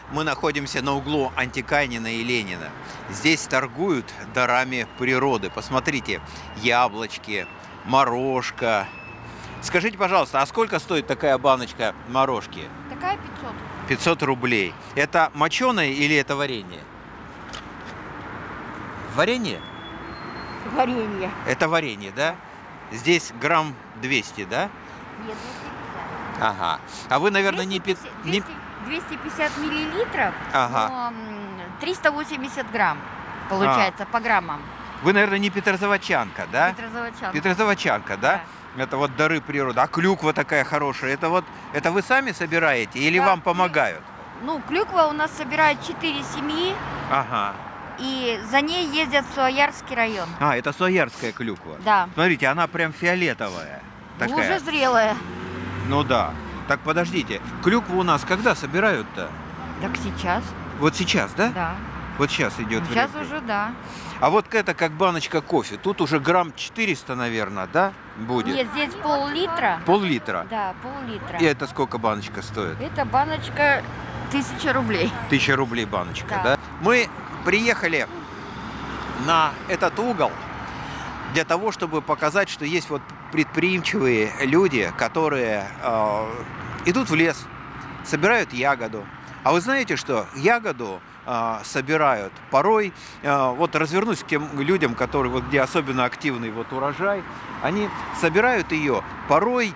Мы находимся на углу Антиканина и Ленина. Здесь торгуют дарами природы. Посмотрите, яблочки, морожка. Скажите, пожалуйста, а сколько стоит такая баночка морожки? Такая 500. 500 рублей. Это моченое или это варенье? Варенье? Варенье. Это варенье, да? Здесь грамм 200, да? Нет, 250. Ага. А вы, наверное, не... 250 миллилитров, Ага. но 380 грамм получается по граммам. Вы, наверное, не петрозаводчанка, да? Петрозаводчанка. Петрозаводчанка, да? Это вот дары природы. А клюква такая хорошая. Это вы сами собираете или Да. вам помогают? Ну, клюква у нас собирают 4 семьи, Ага. и за ней ездят в Суоярский район. А, это суоярская клюква. Да. Смотрите, она прям фиолетовая. Ну, Такая. уже зрелая. Ну да. Так, подождите. Клюкву у нас когда собирают-то? Так сейчас, Вот сейчас, да? да. Вот сейчас идет Сейчас время. уже, да. А вот это как баночка кофе. Тут уже грамм 400, наверное, да? Будет? Нет, здесь пол-литра. Пол-литра. Да, пол-литра. И это сколько баночка стоит? Эта баночка 1000 рублей. 1000 рублей баночка, да? Да. Мы приехали на этот угол для того, чтобы показать, что есть вот предприимчивые люди, которые идут в лес, собирают ягоду. А вы знаете, что ягоду собирают порой, вот развернусь к тем людям, которые, вот, где особенно активный вот урожай, они собирают ее порой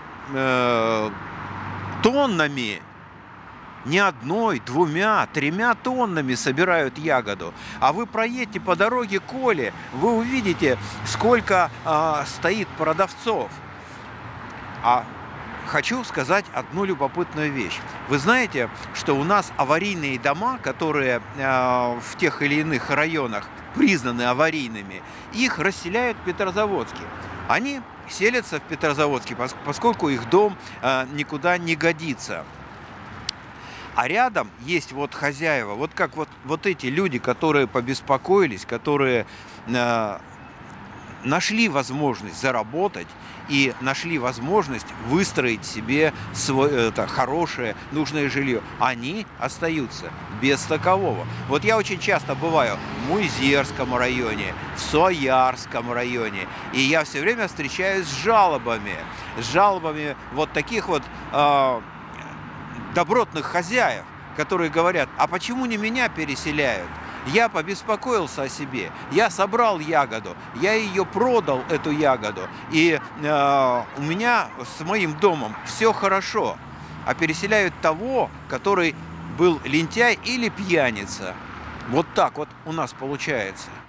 тоннами, не одной, двумя, тремя тоннами собирают ягоду. А вы проедьте по дороге к Оле, вы увидите, сколько стоит продавцов. А хочу сказать одну любопытную вещь. Вы знаете, что у нас аварийные дома, которые в тех или иных районах признаны аварийными, их расселяют в Петрозаводске. Они селятся в Петрозаводске, поскольку их дом никуда не годится. А рядом есть вот хозяева, вот как вот эти люди, которые побеспокоились, которые нашли возможность заработать и нашли возможность выстроить себе хорошее, нужное жилье. Они остаются без такового. Вот я очень часто бываю в Муйзерском районе, в Суоярском районе, и я все время встречаюсь с жалобами вот таких вот добротных хозяев, которые говорят: а почему не меня переселяют? Я побеспокоился о себе, я собрал ягоду, я ее продал, эту ягоду, и у меня с моим домом все хорошо. А переселяют того, который был лентяй или пьяница. Вот так вот у нас получается.